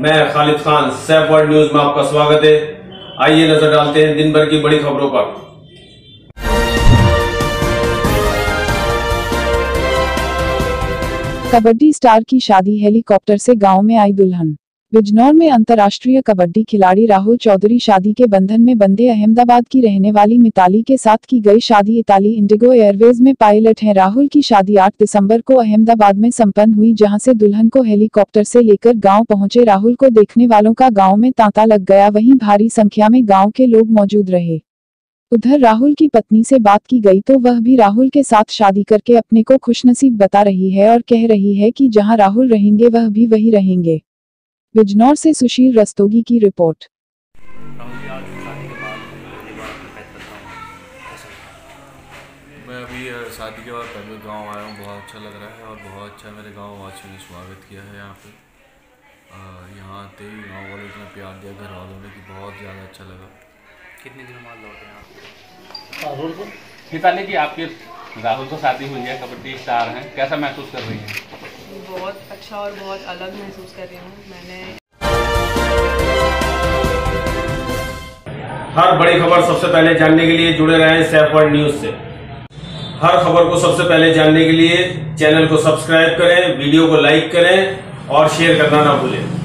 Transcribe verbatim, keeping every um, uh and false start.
मैं Khalid Khan, Saif World News में आपका स्वागत है। आइए नजर डालते हैं दिन भर की बड़ी खबरों पर। कबड्डी स्टार की शादी, हेलीकॉप्टर से गांव में आई दुल्हन। बिजनौर में अंतर्राष्ट्रीय कबड्डी खिलाड़ी राहुल चौधरी शादी के बंधन में बंधे। अहमदाबाद की रहने वाली मिताली के साथ की गई शादी। इताली इंडिगो एयरवेज में पायलट हैं। राहुल की शादी आठ दिसंबर को अहमदाबाद में संपन्न हुई, जहां से दुल्हन को हेलीकॉप्टर से लेकर गांव पहुंचे। राहुल को देखने वालों का गांव में तांता लग गया, वहीं भारी संख्या में गांव के लोग मौजूद रहे। उधर राहुल की पत्नी से बात की गई तो वह भी राहुल के साथ शादी करके अपने को खुशनसीब बता रही है और कह रही है कि जहां राहुल रहेंगे वह भी वही रहेंगे। बिजनौर से सुशील रस्तोगी की रिपोर्ट। मैं अभी शादी के बाद पहले गांव आया हूँ, बहुत अच्छा लग रहा है और बहुत अच्छा मेरे गांव वासियों ने स्वागत किया है। यहाँ पे यहाँ आते ही गाँव वालों ने प्यार दिया, घर वालों ने, कि बहुत ज़्यादा अच्छा लगा। कितने दिनों बाद लौटे आप राहुल को? मिताली जी, आपके राहुल को शादी हुई है, कबड्डी स्टार हैं, कैसा महसूस कर रही हैं? बहुत अच्छा और बहुत अलग महसूस कर रही हूँ। मैंने हर बड़ी खबर सबसे पहले जानने के लिए जुड़े रहें सैफ वर्ल्ड न्यूज से। हर खबर को सबसे पहले जानने के लिए चैनल को सब्सक्राइब करें, वीडियो को लाइक करें और शेयर करना ना भूलें।